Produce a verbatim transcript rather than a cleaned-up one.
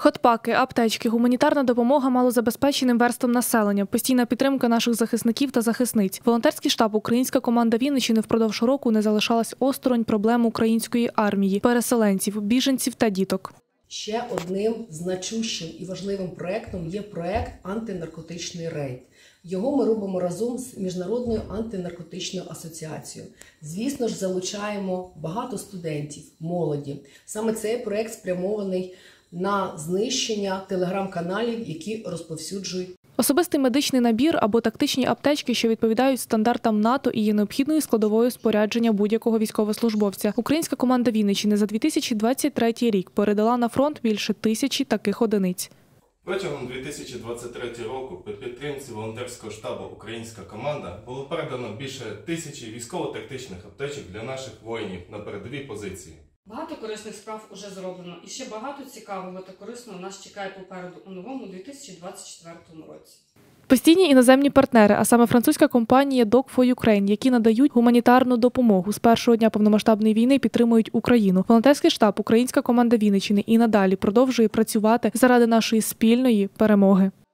Хотпаки, аптечки, гуманітарна допомога малозабезпеченим верствам населення, постійна підтримка наших захисників та захисниць. Волонтерський штаб «Українська команда Вінниччини» впродовж року не залишалась осторонь проблем української армії, переселенців, біженців та діток. Ще одним значущим і важливим проєктом є проєкт «Антинаркотичний рейд». Його ми робимо разом з Міжнародною антинаркотичною асоціацією. Звісно ж, залучаємо багато студентів, молоді. Саме цей проєкт спрямований на знищення телеграм-каналів, які розповсюджують. Особистий медичний набір або тактичні аптечки, що відповідають стандартам НАТО і є необхідною складовою спорядження будь-якого військовослужбовця. Українська команда Вінниччини за дві тисячі двадцять третій рік передала на фронт більше тисячі таких одиниць. Протягом дві тисячі двадцять третього року при підтримці волонтерського штабу «Українська команда» було передано більше тисячі військово-тактичних аптечок для наших воїнів на передовій позиції. Багато корисних справ уже зроблено, і ще багато цікавого та корисного нас чекає попереду у новому дві тисячі двадцять четвертому році. Постійні іноземні партнери, а саме французька компанія Doc for Ukraine, які надають гуманітарну допомогу. З першого дня повномасштабної війни підтримують Україну. Волонтерський штаб «Українська команда Вінниччини» і надалі продовжує працювати заради нашої спільної перемоги.